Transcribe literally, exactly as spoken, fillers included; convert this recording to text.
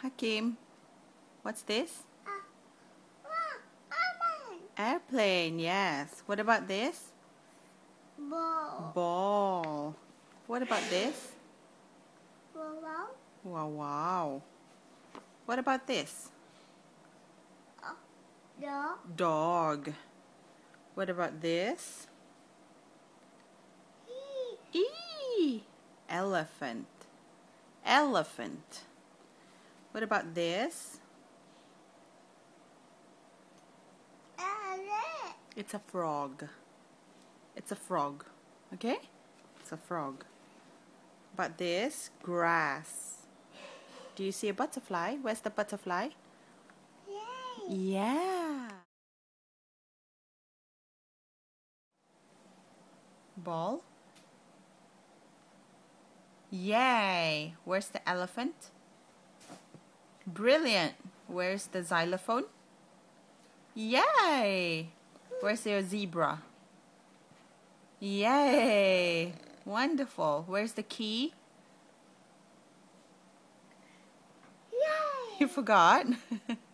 Hakeem, what's this? Uh, uh, Airplane, yes. What about this? Ball. Ball. What about this? Ball. Wow, wow. What about this? Uh, dog. Dog. What about this? E. E. Elephant. Elephant. What about this? Elephant. It's a frog. It's a frog. Okay? It's a frog. But this, grass. Do you see a butterfly? Where's the butterfly? Yay. Yeah. Ball. Yay. Where's the elephant? Brilliant. Where's the xylophone? Yay. Where's your zebra? Yay. Wonderful. Where's the key? Yay. You forgot?